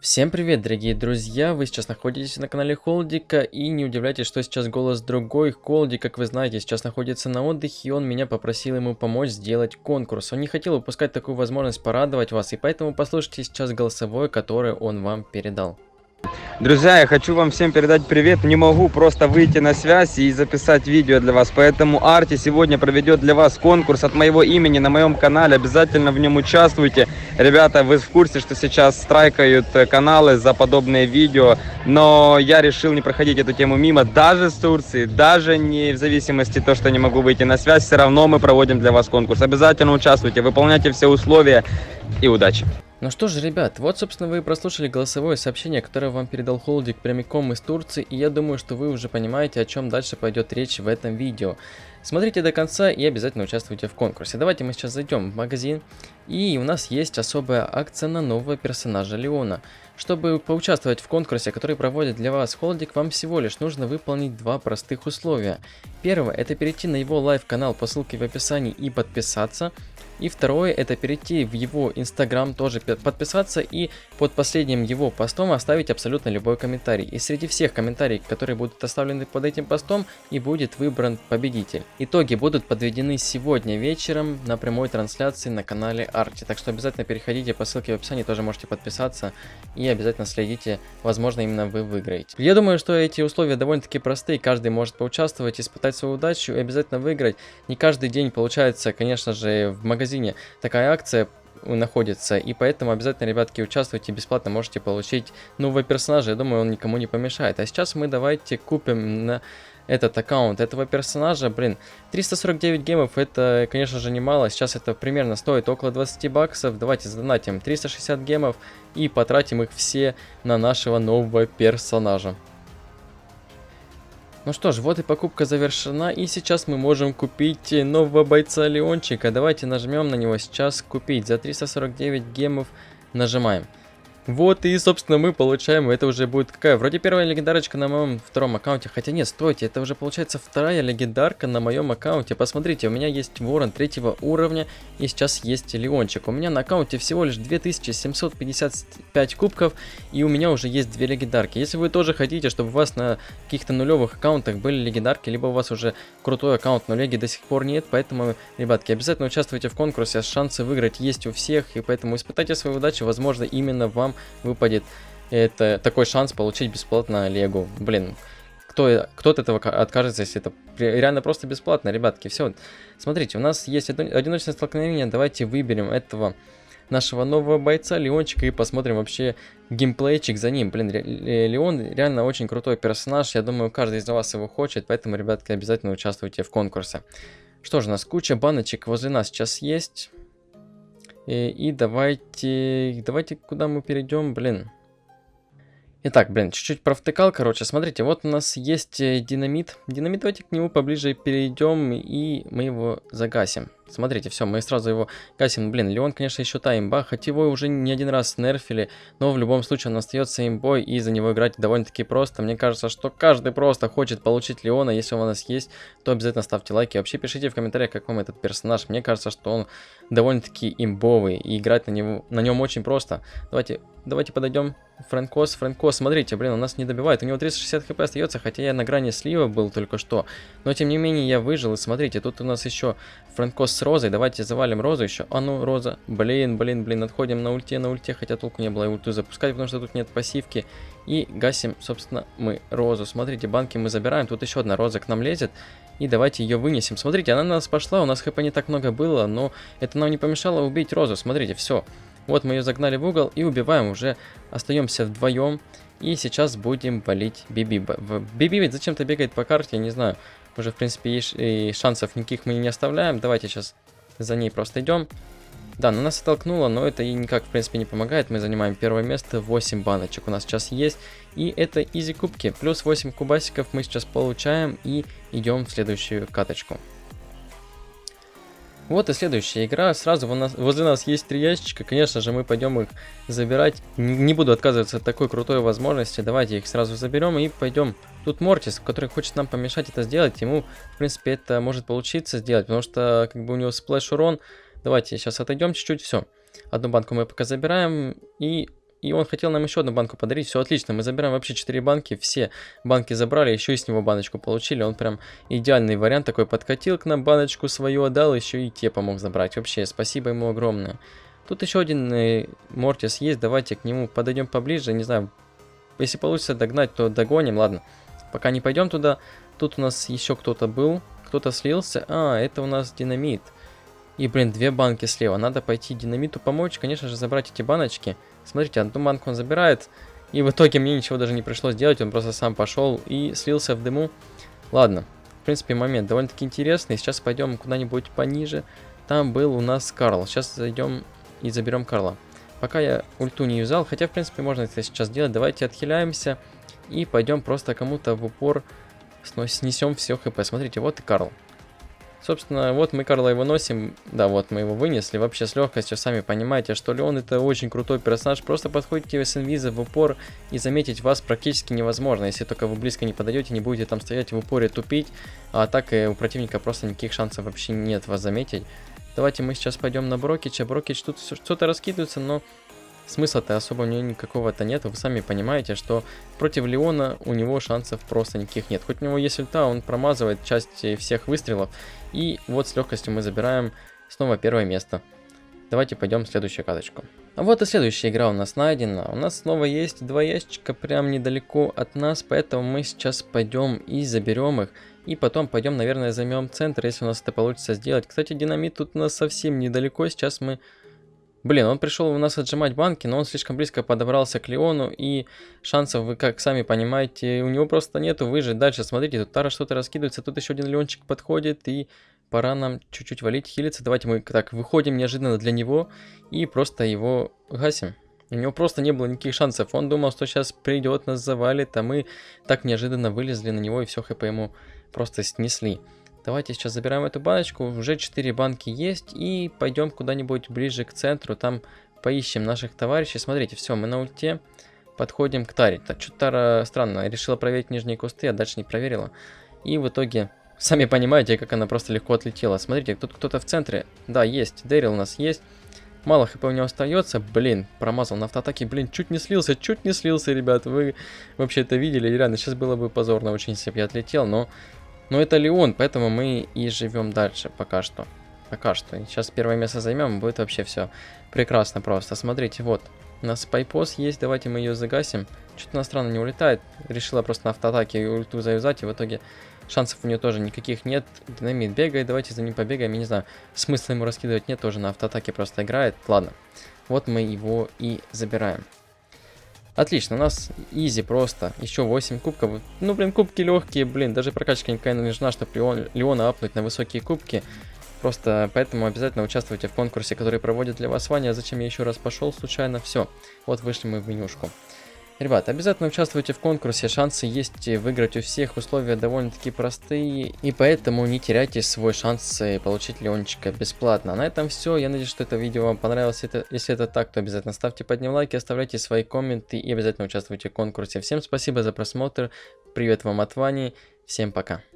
Всем привет, дорогие друзья! Вы сейчас находитесь на канале Холдика, и не удивляйтесь, что сейчас голос другой. Холдик, как вы знаете, сейчас находится на отдыхе, и он меня попросил ему помочь сделать конкурс. Он не хотел упускать такую возможность порадовать вас, и поэтому послушайте сейчас голосовое, которое он вам передал. Друзья, я хочу вам всем передать привет. Не могу просто выйти на связь и записать видео для вас. Поэтому Арти сегодня проведет для вас конкурс от моего имени на моем канале. Обязательно в нем участвуйте. Ребята, вы в курсе, что сейчас страйкают каналы за подобные видео. Но я решил не проходить эту тему мимо. Даже с Турции, даже не в зависимости от того, что не могу выйти на связь, все равно мы проводим для вас конкурс. Обязательно участвуйте, выполняйте все условия и удачи. Ну что же, ребят, вот, собственно, вы прослушали голосовое сообщение, которое вам передал Холдик прямиком из Турции, и я думаю, что вы уже понимаете, о чем дальше пойдет речь в этом видео. Смотрите до конца и обязательно участвуйте в конкурсе. Давайте мы сейчас зайдем в магазин, и у нас есть особая акция на нового персонажа Леона. Чтобы поучаствовать в конкурсе, который проводит для вас Холдик, вам всего лишь нужно выполнить два простых условия. Первое — это перейти на его лайв-канал по ссылке в описании и подписаться. И второе — это перейти в его инстаграм, тоже подписаться и под последним его постом оставить абсолютно любой комментарий. И среди всех комментариев, которые будут оставлены под этим постом, и будет выбран победитель. Итоги будут подведены сегодня вечером на прямой трансляции на канале Арти. Так что обязательно переходите по ссылке в описании, тоже можете подписаться и обязательно следите, возможно, именно вы выиграете. Я думаю, что эти условия довольно-таки простые, каждый может поучаствовать, испытать свою удачу и обязательно выиграть. Не каждый день получается, конечно же, в магазине такая акция находится, и поэтому обязательно, ребятки, участвуйте, бесплатно можете получить нового персонажа. Я думаю, он никому не помешает. А сейчас мы давайте купим на этот аккаунт этого персонажа. Блин, 349 гемов, это, конечно же, немало. Сейчас это примерно стоит около 20 баксов. Давайте задонатим 360 гемов и потратим их все на нашего нового персонажа. Ну что ж, вот и покупка завершена, и сейчас мы можем купить нового бойца Леончика. Давайте нажмем на него сейчас «Купить». За 349 гемов нажимаем. Вот и, собственно, мы получаем, это уже будет какая? Вроде первая легендарочка на моем втором аккаунте. Хотя нет, стойте, это уже получается вторая легендарка на моем аккаунте. Посмотрите, у меня есть Ворон 3 уровня и сейчас есть Леончик. У меня на аккаунте всего лишь 2755 кубков и у меня уже есть 2 легендарки. Если вы тоже хотите, чтобы у вас на каких-то нулевых аккаунтах были легендарки, либо у вас уже крутой аккаунт, но леги до сих пор нет, поэтому, ребятки, обязательно участвуйте в конкурсе, шансы выиграть есть у всех, и поэтому испытайте свою удачу, возможно, именно вам выпадет это такой шанс получить бесплатно Лего. Блин, кто от этого откажется, если это реально просто бесплатно, ребятки. Все, смотрите, у нас есть одиночное столкновение. Давайте выберем этого нашего нового бойца Леончика и посмотрим вообще геймплейчик за ним. Блин, Леон реально очень крутой персонаж. Я думаю, каждый из вас его хочет, поэтому, ребятки, обязательно участвуйте в конкурсе. Что же, у нас куча баночек возле нас сейчас есть. И давайте куда мы перейдем, блин. Итак, блин, чуть-чуть провтыкал, короче, смотрите, вот у нас есть динамит. Динамит, давайте к нему поближе перейдем, и мы его загасим. Смотрите, все, мы сразу его гасим. Блин, Леон, конечно, еще та имба, хоть его уже не один раз нерфили, но в любом случае он остается имбой, и за него играть довольно-таки просто. Мне кажется, что каждый просто хочет получить Леона. Если он у нас есть, то обязательно ставьте лайки. Вообще пишите в комментариях, как вам этот персонаж. Мне кажется, что он довольно-таки имбовый, и играть на нем очень просто. Давайте подойдем. Фрэнкос, смотрите, блин, у нас не добивает. У него 360 хп остается, хотя я на грани слива был только что. Но тем не менее я выжил, и смотрите, тут у нас еще Фрэнкос с Розой. Давайте завалим Розу еще. А ну, Роза. Блин, отходим на ульте, хотя толку не было и ульту запускать, потому что тут нет пассивки. И гасим, собственно, мы Розу. Смотрите, банки мы забираем. Тут еще одна Роза к нам лезет. И давайте ее вынесем. Смотрите, она на нас пошла, у нас хп не так много было, но это нам не помешало убить Розу. Смотрите, все. Вот мы ее загнали в угол и убиваем, уже остаемся вдвоем. И сейчас будем валить Биби. Биби ведь зачем-то бегает по карте, я не знаю. Уже, в принципе, и шансов никаких мы не оставляем. Давайте сейчас за ней просто идем. Да, на нас оттолкнуло, но это и никак, в принципе, не помогает. Мы занимаем первое место, 8 баночек у нас сейчас есть. И это изи кубки. Плюс 8 кубасиков мы сейчас получаем и идем в следующую каточку. Вот и следующая игра. Сразу возле нас есть 3 ящичка. Конечно же, мы пойдем их забирать. Не буду отказываться от такой крутой возможности. Давайте их сразу заберем и пойдем. Тут Мортис, который хочет нам помешать это сделать. Ему, в принципе, это может получиться сделать, потому что как бы у него сплэш урон. Давайте сейчас отойдем чуть-чуть. Все. Одну банку мы пока забираем. И и он хотел нам еще одну банку подарить. Все отлично, мы забираем вообще 4 банки, все банки забрали, еще и с него баночку получили. Он прям идеальный вариант такой, подкатил к нам, баночку свою отдал, еще и те помог забрать. Вообще, спасибо ему огромное. Тут еще один Мортис есть, давайте к нему подойдем поближе, не знаю, если получится догнать, то догоним, ладно. Пока не пойдем туда, тут у нас еще кто-то был, кто-то слился, это у нас динамит. И, блин, 2 банки слева, надо пойти динамиту помочь, конечно же, забрать эти баночки. Смотрите, одну банку он забирает, и в итоге мне ничего даже не пришлось делать, он просто сам пошел и слился в дыму. Ладно, в принципе, момент довольно-таки интересный, сейчас пойдем куда-нибудь пониже. Там был у нас Карл, сейчас зайдем и заберем Карла. Пока я ульту не юзал, хотя в принципе можно это сейчас делать. Давайте отхиляемся и пойдем просто кому-то в упор снесем все хп. Смотрите, вот и Карл. Собственно, вот мы Карла его носим. Да, вот мы его вынесли вообще с легкостью. Сами понимаете, что Леон это очень крутой персонаж. Просто подходите с инвиза в упор и заметить вас практически невозможно. Если только вы близко не подойдете, не будете там стоять в упоре тупить. А так и у противника просто никаких шансов вообще нет вас заметить. Давайте мы сейчас пойдем на Брокича. Брокич тут что-то раскидывается, но смысла-то особо у него никакого-то нет. Вы сами понимаете, что против Леона у него шансов просто никаких нет. Хоть у него есть ульта, он промазывает часть всех выстрелов. И вот с легкостью мы забираем снова первое место. Давайте пойдем в следующую каточку. А вот и следующая игра у нас найдена. У нас снова есть 2 ящика прям недалеко от нас, поэтому мы сейчас пойдем и заберем их. И потом пойдем, наверное, займем центр, если у нас это получится сделать. Кстати, динамит тут у нас совсем недалеко. Сейчас мы... Блин, он пришел у нас отжимать банки, но он слишком близко подобрался к Леону. И шансов, вы как сами понимаете, у него просто нету выжить. Дальше, смотрите, тут Тара что-то раскидывается. Тут еще один Леончик подходит. И пора нам чуть-чуть валить, хилиться. Давайте мы так выходим неожиданно для него. И просто его гасим. У него просто не было никаких шансов. Он думал, что сейчас придет, нас завалит. А мы так неожиданно вылезли на него и все хп ему просто снесли. Давайте сейчас забираем эту баночку. Уже 4 банки есть. И пойдем куда-нибудь ближе к центру. Там поищем наших товарищей. Смотрите, все, мы на ульте. Подходим к Таре. Так, что-то Тара странно. Решила проверить нижние кусты, а дальше не проверила. И в итоге, сами понимаете, как она просто легко отлетела. Смотрите, тут кто-то в центре. Да, есть. Дэрил у нас есть. Мало хп у него остается. Блин, промазал на автоатаке. Блин, чуть не слился, ребят. Вы вообще это видели? Реально, сейчас было бы позорно очень, если бы я отлетел. Но это Леон, поэтому мы и живем дальше пока что. Сейчас первое место займем, будет вообще все прекрасно просто. Смотрите, вот. У нас пайпос есть, давайте мы ее загасим. Что-то она странно не улетает. Решила просто на автоатаке ульту заюзать, и в итоге шансов у нее тоже никаких нет. Динамит бегает, давайте за ним побегаем. Я не знаю, смысла ему раскидывать нет, тоже на автоатаке просто играет. Ладно, вот мы его и забираем. Отлично, у нас изи просто. Еще 8 кубков. Ну, блин, кубки легкие, блин. Даже прокачка никакая не нужна, чтобы Леона апнуть на высокие кубки. Просто поэтому обязательно участвуйте в конкурсе, который проводит для вас Ваня. Зачем я еще раз пошел случайно? Все. Вот вышли мы в менюшку. Ребят, обязательно участвуйте в конкурсе, шансы есть выиграть у всех, условия довольно-таки простые, и поэтому не теряйте свой шанс получить Леончика бесплатно. На этом все, я надеюсь, что это видео вам понравилось, если это так, то обязательно ставьте под ним лайки, оставляйте свои комменты и обязательно участвуйте в конкурсе. Всем спасибо за просмотр, привет вам от Вани, всем пока.